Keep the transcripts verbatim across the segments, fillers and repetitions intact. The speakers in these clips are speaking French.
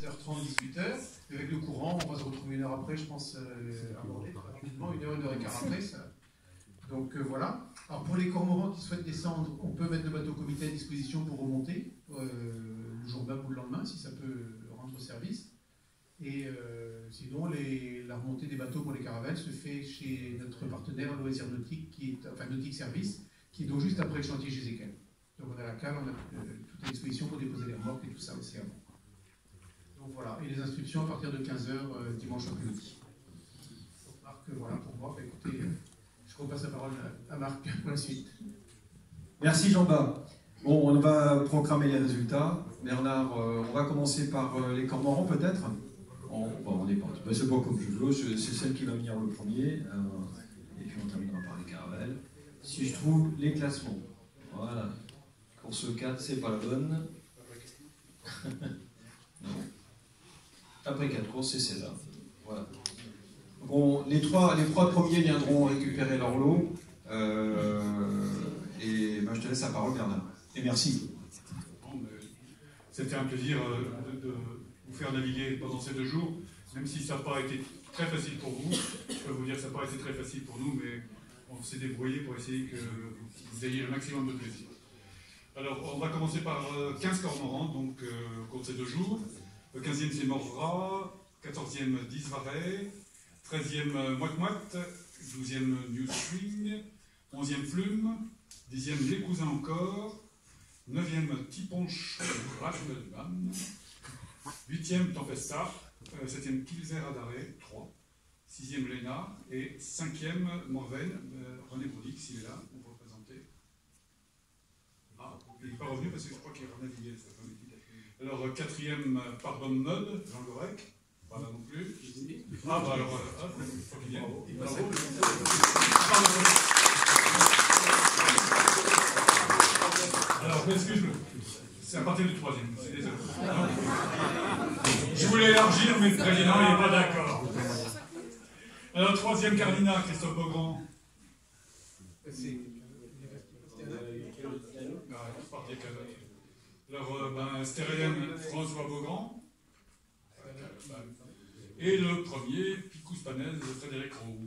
dix-sept heures trente, dix-huit heures. Avec le courant, on va se retrouver une heure après, je pense, euh, aborder très rapidement, une heure, une heure et quart après. Ça. Donc euh, voilà. Alors pour les cormorans qui souhaitent descendre, on peut mettre le bateau comité à disposition pour remonter euh, le jour même ou le lendemain, si ça peut rendre service. Et euh, sinon, les, la remontée des bateaux pour les caravelles se fait chez notre partenaire Loisirs Nautique, qui est, enfin Nautique Service, qui est donc juste après le chantier chez Ezekiel. Donc on a la cale, on a euh, toute à disposition pour déposer les remorques et tout ça aussi avant. Donc voilà, et les inscriptions à partir de quinze heures euh, dimanche après-midi. Marc, euh, voilà pour moi. Bah, écoutez, euh, je repasse la parole à, à Marc pour la suite. Merci Jean-Bas. Bon, on va programmer les résultats. Bernard, euh, on va commencer par euh, les cormorans peut-être. On, bon, on est parti. Ben, c'est pas comme je veux, c'est celle qui va venir le premier. Euh, et puis on terminera par les caravelles. Si je trouve les classements. Voilà. Course quatre, c'est pas la bonne. Non. Après quatre courses, c'est celle-là. Voilà. Bon, les trois, les trois premiers viendront récupérer leur lot. Euh, et ben, je te laisse la parole, Bernard. Et merci. C'était un plaisir de, de vous faire naviguer pendant ces deux jours, même si ça n'a pas été très facile pour vous. Je peux vous dire que ça n'a pas été très facile pour nous, mais on s'est débrouillé pour essayer que vous ayez le maximum de plaisir. Alors, on va commencer par quinze cormorans, donc euh, au cours de ces deux jours. Le quinzième, c'est Morra, quatorzième, dix Varet, treizième, Moite-Moite, douzième, New Swing, onzième, Flume, dixième, Les Cousins encore, neuvième, Tiponche, Rajmelman, huitième, Tempesta, euh, septième, Kilzer Adaré, trois, sixième, Lena, et cinquième, Morven, euh, René Brodic, s'il est là, vous vous représentez. Ah, il n'est pas revenu parce que je crois qu'il est renavigué. Alors, quatrième, Pardon Nod, Jean Gorec, pas là non plus. Ah, bah alors, euh, hop, il faut qu'il vienne. Bravo. Alors, excuse-moi, c'est à partir du troisième, c'est désolé. Je voulais élargir, mais le président n'est pas d'accord. Alors, troisième Cardinal, Christophe Beaugrand. Alors, euh, ben, Stérélène, François Beaugrand. Et le premier, Picous Panel, Frédéric Roux.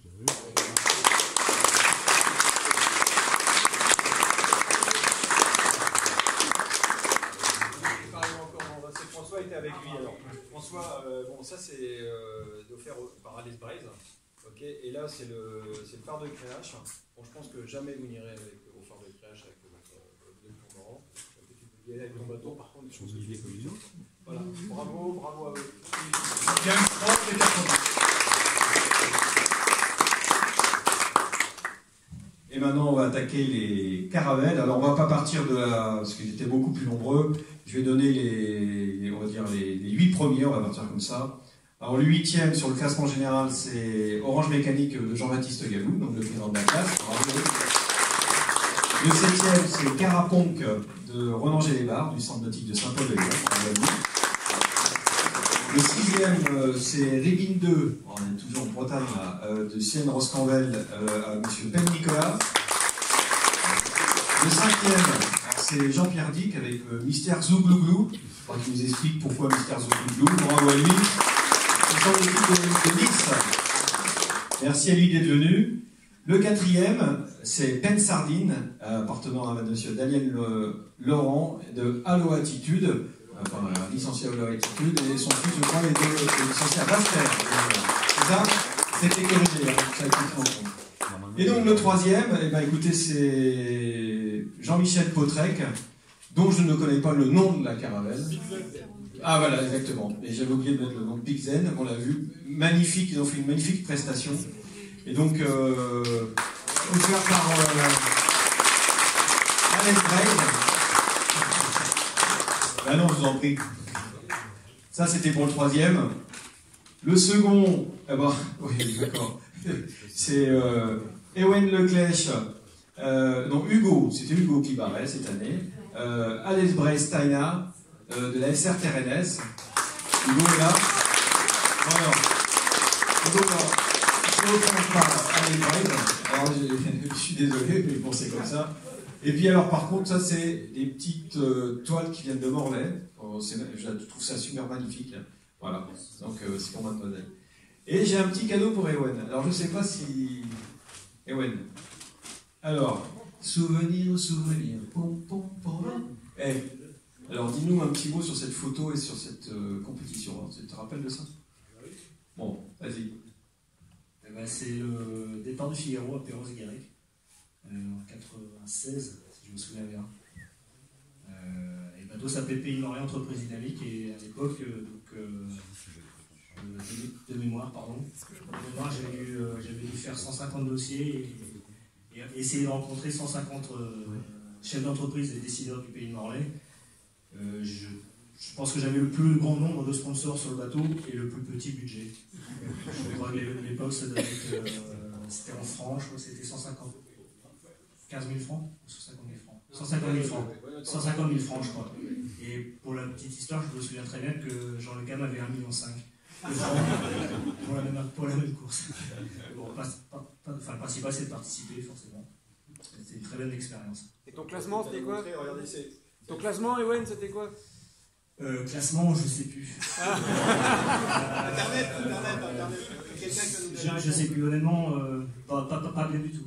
François était avec lui alors. François, euh, bon, ça c'est euh, offert par Alice Braise. Ok, et là c'est le, le phare de Créache. Bon, je pense que jamais vous n'irez avec, au phare de Créache avec votre cormoran. Tu peux y aller avec ton bateau, par contre, des choses que tu fais comme les autres. Voilà, bravo, bravo à eux. quinze, trente et quatre-vingts. Et maintenant, on va attaquer les caravelles. Alors, on ne va pas partir de la... parce qu'ils étaient beaucoup plus nombreux. Je vais donner les, on va dire les, les huit premiers, on va partir comme ça. Alors, le huitième sur le classement général, c'est Orange Mécanique de Jean-Baptiste Gallou, donc le président de la classe. Le septième, c'est Caraponc de Ronan Gélébar, du centre nautique de Saint-Paul-de-Gaulle. Le sixième, c'est Rébine deux, on est toujours en Bretagne, là, de Sienne Roscanvel à M. Ben Nicolas. Le cinquième, c'est Jean-Pierre Dick avec euh, Mystère Zouglouglou. Il faudra qu'il nous explique pourquoi Mystère Zouglouglou. Bravo à lui. C'est son équipe de, de Nice. Merci à lui d'être venu. Le quatrième, c'est Pen Sardine, euh, appartenant à M. Daniel euh, Laurent de Allo Attitude, enfin euh, licencié à Allo Attitude, et son fils, je crois, est, de, est licencié à Basse-Terre. C'est ça? C'était corrigé, hein, ça a été pris en compte. Et donc le troisième, eh ben, écoutez, c'est Jean-Michel Potrec, dont je ne connais pas le nom de la caravelle. Ah voilà, exactement. Et j'avais oublié de mettre le nom de Pixen, on l'a vu. Magnifique, ils ont fait une magnifique prestation. Et donc, euh, offert par euh, Alex Braise. Ah non, je vous en prie. Ça, c'était pour le troisième. Le second, eh ben, oui, d'accord. C'est euh, Ewen Leclèche, euh, non, Hugo, c'était Hugo qui barrait cette année. Euh, Alex Braise Taina, euh, de la S R T R N S. Hugo est là. Voilà. Hugo, je ne reprends pas Alex Braise. Alors, je, je suis désolé, mais bon, c'est comme ça. Et puis alors par contre, ça c'est des petites euh, toiles qui viennent de Morlaix. Oh, je trouve ça super magnifique. Voilà, donc euh, c'est pour mademoiselle. Et j'ai un petit cadeau pour Ewen. Alors je sais pas si... Ewen. Alors, souvenir, souvenir. Pom, pom, pom. Eh, alors dis-nous un petit mot sur cette photo et sur cette euh, compétition. Tu te rappelles de ça? Bon, vas-y. Eh ben, c'est le départ du Figaro à Perros-Guirec, euh, en quatre-vingt-seize, si je me souviens bien. Euh, et bateau s'appelait Pays Morlaix Entreprise Dynamique, et à l'époque, euh, donc, euh, de, de mémoire, pardon, de mémoire, j'avais dû, euh, j'avais dû faire cent cinquante dossiers et, et essayer de rencontrer cent cinquante euh, chefs d'entreprise et décideurs du Pays de Morlaix. Euh, je, je pense que j'avais le plus grand nombre de sponsors sur le bateau et le plus petit budget. Je crois que l'époque, ça devait être, euh, c'était en francs, je crois que c'était cent cinquante, quinze mille francs ou cent cinquante mille francs cent cinquante mille francs. cent cinquante mille francs, je crois. Et pour la petite histoire, je me souviens très bien que Jean Le Cam avait un virgule cinq million pour la même, pour la même course. Bon, pas, pas, pas, enfin, le principal, c'est de participer, forcément. C'était une très bonne expérience. Et ton classement, c'était quoi? Ton classement, Ewen, c'était quoi? Euh, classement, je sais plus. Ah. euh, internet, internet, internet. Quelqu'un qui nous je, je sais plus, honnêtement, euh, pas, pas, pas, pas bien du tout.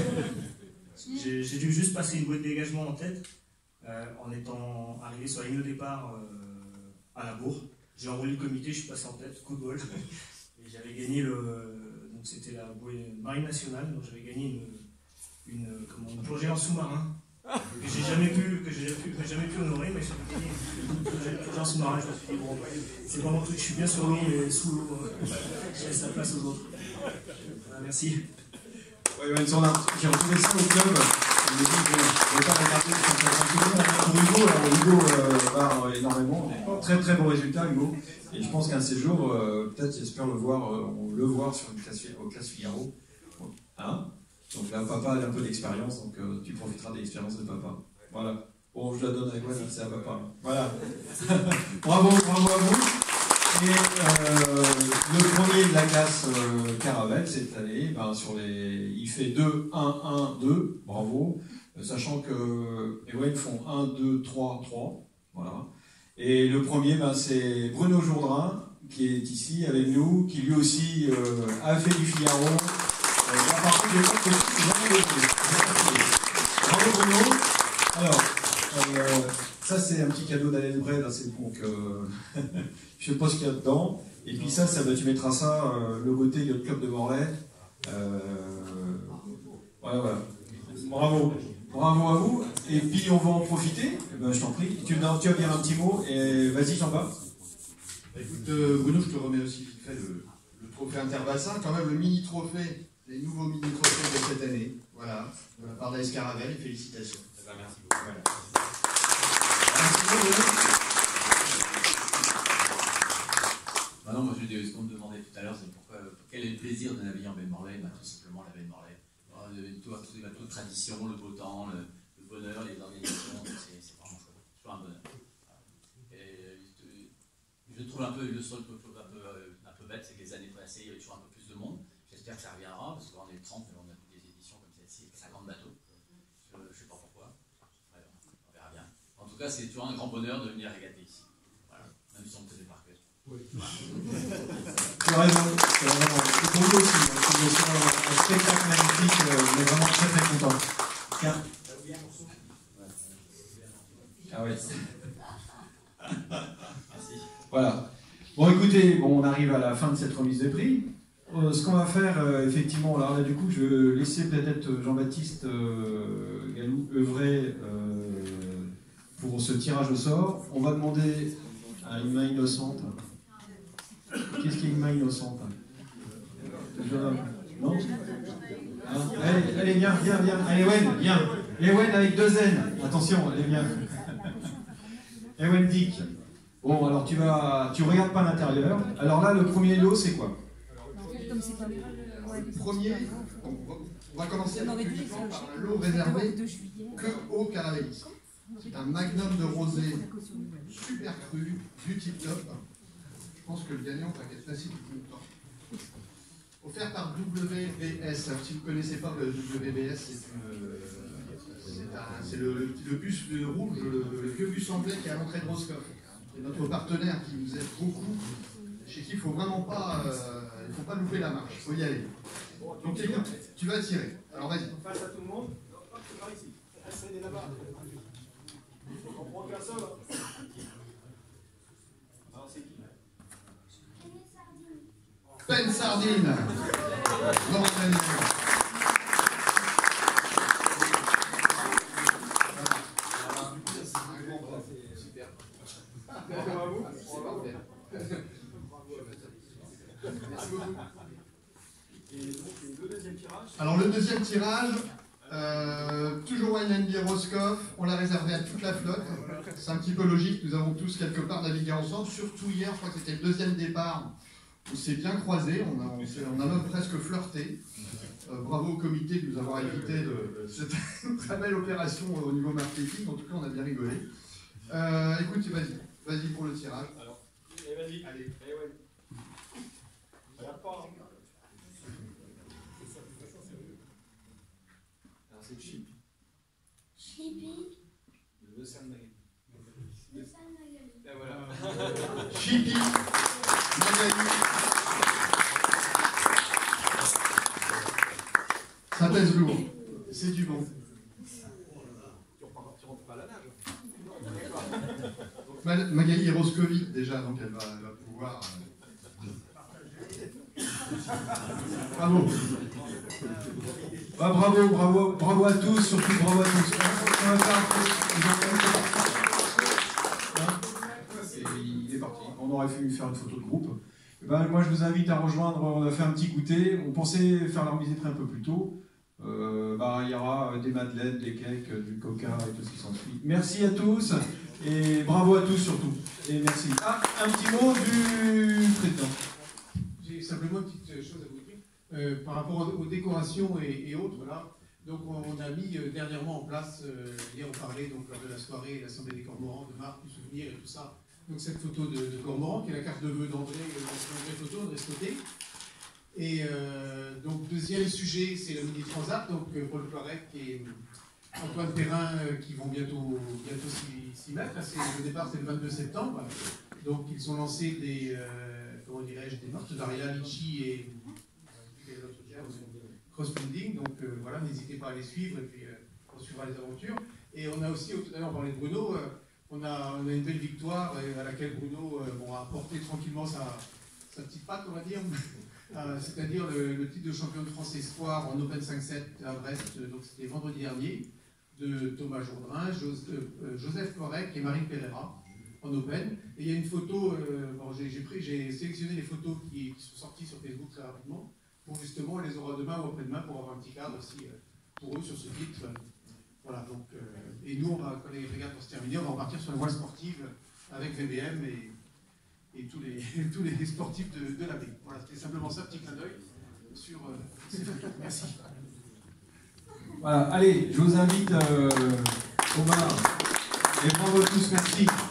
J'ai dû juste passer une bouée de dégagement en tête euh, en étant arrivé sur la ligne de départ euh, à la bourre. J'ai enroulé le comité, je suis passé en tête, coup de bol. Et j'avais gagné le. Donc c'était la bouée Marine Nationale, donc j'avais gagné une, une, comment, une plongée en sous-marin. Que j'ai jamais pu, que j'ai jamais, jamais pu honorer, mais j'ai gagné une plongée en sous-marin. Je me suis dit, bon, c'est vraiment tout, je suis bien sur l'eau, mais sous l'eau, euh, je laisse la place aux autres. Voilà, merci. Oui, Ewen, j'ai retrouvé ça au club. Je me dis, je ne vais pas regarder pour Hugo. Alors, Hugo euh, va énormément. Très très bon résultat, Hugo. Et je pense qu'un de ces jours, euh, peut-être j'espère le voir, euh, on le voir sur une classe, aux classes Figaro. Hein, donc là, papa a un peu d'expérience, donc euh, tu profiteras de l'expérience de papa. Voilà. Bon, je la donne à Ewen, c'est à papa. Voilà. Bravo, bravo à vous. Et euh, le premier de la classe euh, Caravelle cette année, ben, sur les, il fait deux, un, un, deux, bravo, euh, sachant que Ewen font un, deux, trois, trois, voilà. Et le premier, ben, c'est Bruno Jourdain, qui est ici avec nous, qui lui aussi euh, a fait du Figaro. Euh, là, par contre, j'ai pas que bravo Bruno. Alors, euh, ça c'est un petit cadeau d'Alain Bray, là c'est donc euh, je sais pas ce qu'il y a dedans. Et puis ça, ça bah, tu mettras ça, euh, le beauté Yacht Club de Morlaix. Euh, voilà, voilà. Bravo. Bravo à vous. Et puis on va en profiter. Eh ben, je t'en prie. Tu, tu vas dire un petit mot et vas-y Jean-Baptiste. Écoute euh, Bruno, je te remets aussi vite fait le, le trophée Interbassin, quand même le mini-trophée, les nouveaux mini-trophées de cette année. Voilà, de la part d'A S Caravelle, félicitations. Eh ben, merci beaucoup. Voilà. Ah non, moi je dis ce qu'on me demandait tout à l'heure, c'est pourquoi, quel est le plaisir de naviguer en baie de Morlaix? Bah, tout simplement la baie de Morlaix. Tous les bateaux de tradition, le beau temps, le, le bonheur, les organisations, c'est vraiment chouette. C'est toujours un bonheur. Et je trouve un peu le seul peu, un peu, un peu bête, c'est que les années passées, il y avait toujours un peu plus de monde. J'espère que ça reviendra, parce qu'on est trente, on a des éditions comme celle-ci, cinquante bateaux. Je ne sais pas pourquoi. Ouais, on verra bien. En tout cas, c'est toujours un grand bonheur de venir régater ici. Voilà. Même si on ne faisait pas que. Oui. Tu as raison. C'est pour nous aussi. C'est aussi un, un spectacle magnifique. On est vraiment très très contents. Tiens. Ah oui. Merci. Voilà. Bon, écoutez, bon, on arrive à la fin de cette remise de prix. Euh, ce qu'on va faire, euh, effectivement, alors là, du coup, je vais laisser peut-être Jean-Baptiste euh, Galou œuvrer euh, pour ce tirage au sort. On va demander à une main innocente. Qu'est-ce qu'il y a une main innocente? Non hein? Allez, allez, viens, viens, viens. Allez, Ewen, viens. Ewen avec deux N. Attention, allez, viens. Ewen Dick. Bon, alors tu vas, tu regardes pas l'intérieur. Alors là, le premier lot, c'est quoi? Le premier, on va commencer par un lot réservé que aux caravellistes. C'est un magnum de rosé super cru, du tip top. Je pense que le gagnant va être facile depuis longtemps. Offert par W B S. Alors, si vous ne connaissez pas le W B S, C'est le, le bus le rouge, le, le vieux bus anglais qui est à l'entrée de Roscoff. C'est notre partenaire qui nous aide beaucoup, chez qui il ne faut vraiment pas, euh, il faut pas louper la marche, il faut y aller. Donc écoute, tu vas tirer. Alors vas-y. Face à tout le monde. Hop, c'est par ici. Restez là-bas. On prend qu'un seul. Alors c'est qui? Ben Sardine. Non, Ben. Alors le deuxième tirage, euh, toujours Wine and Beer Roscoff, on l'a réservé à toute la flotte. C'est un petit peu logique, nous avons tous quelque part navigué ensemble, surtout hier, je crois que c'était le deuxième départ. On s'est bien croisés, on a, on, on a même presque flirté. Euh, bravo au comité de nous avoir évité de, de cette très belle opération au niveau marketing, en tout cas on a bien rigolé. Euh, écoute, vas-y, vas-y pour le tirage. Alors, et vas-y, allez, allez, ouais. Regarde pas. Alors c'est Chip. Chippy. Le San Magali. Le San Magali. Et voilà. Chippy. Magali. Ça pèse lourd. C'est du bon. Tu repars, tu rentres pas à la nage. Magali est roscovite déjà, donc elle va, elle va pouvoir. Bravo. Ah, bravo, bravo, bravo à tous, surtout bravo à tous. Et il est parti. On aurait pu faire une photo de groupe. Ben, moi, je vous invite à rejoindre. On a fait un petit goûter. On pensait faire la remise des traits un peu plus tôt. Euh, ben, il y aura des madeleines, des cakes, du coca et tout ce qui s'ensuit. Merci à tous et bravo à tous surtout. Et merci. Ah, un petit mot du président. J'ai simplement une petite chose à vous dire. Euh, par rapport aux, aux décorations et, et autres, là, donc on, on a mis euh, dernièrement en place, euh, hier on parlait donc, lors de la soirée, l'Assemblée des Cormorans, de marque, du souvenir et tout ça. Donc cette photo de, de Cormoran, qui est la carte de vœux d'André, euh, une vraie photo, André Stoté. Et euh, donc deuxième sujet, c'est le Mini Transat, donc euh, Paul Clorec et Antoine Perrin euh, qui vont bientôt, bientôt s'y mettre. Là, le départ c'est le vingt-deux septembre. Donc ils ont lancé des, euh, comment dirais-je, des partenariats Litchi et crossbuilding, donc euh, voilà, n'hésitez pas à les suivre et puis euh, on suivra les aventures. Et on a aussi, tout à l'heure on parlait de Bruno, euh, on, a, on a une belle victoire euh, à laquelle Bruno euh, bon, a apporté tranquillement sa, sa petite patte, on va dire, euh, c'est-à-dire le, le titre de champion de France Espoir en Open cinq sept à Brest, donc c'était vendredi dernier, de Thomas Jourdain, Jos, euh, Joseph Clorec et Marine Pereira en Open. Et il y a une photo, euh, bon, j'ai sélectionné les photos qui, qui sont sorties sur Facebook très rapidement. Justement, on les aura demain ou après-demain pour avoir un petit cadre aussi euh, pour eux sur ce titre. Voilà, donc, euh, et nous, on va, quand les régates vont se terminer, on va repartir sur la voie sportive avec V B M et, et tous, les, tous les sportifs de, de la baie. Voilà, c'était simplement ça, petit clin d'œil sur euh, ces photos. Merci. Voilà, allez, je vous invite, euh, Omar, et bravo à tous, merci.